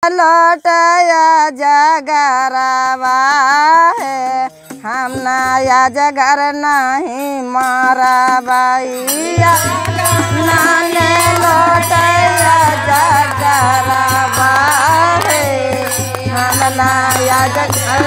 लौटया जगरवा है हम नया जगर नहीं मारबैया नाने लौटया जगरवा है हम नया जगर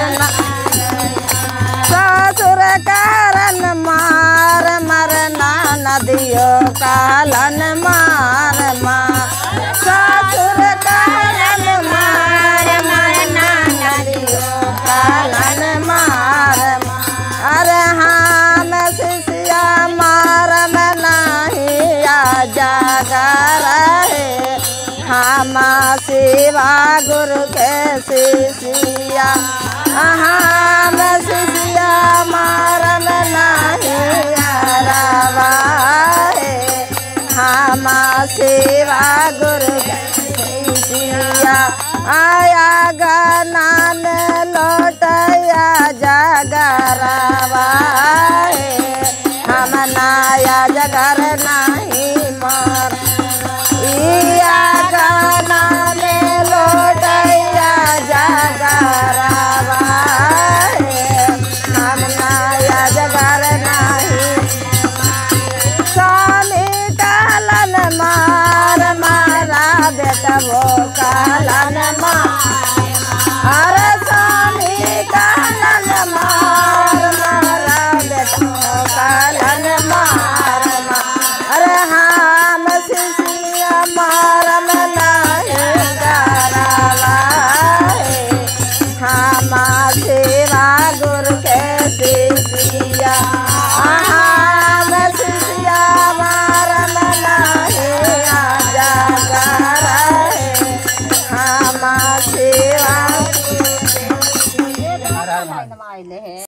ससुर कारण मार मरना नदियो कालन मार मार ससुर कारण मार मरना नदियो कालन मार अरे हम शिष्या मार नहीं जागर है हम शिवा गुरु के शिष्या हम शिष्या मारन नहीं रवा है हम शिवा गुरु शिष्या आया गनान लौटया जगरवा है हम नया जगर नहीं मार वो कालन मार अरे स्वामी कालन मार मारा बेटा कालन मार अरे हम शिष्या मारम नहीं करवा हम शिवा गुरु के शिष्या हम शिष्या मारम नहीं जागर हम सेवा